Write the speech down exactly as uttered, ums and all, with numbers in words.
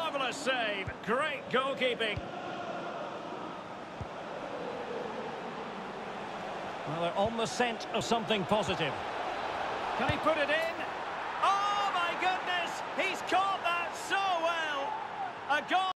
Marvellous save. Great goalkeeping. Well, they're on the scent of something positive. Can he put it in?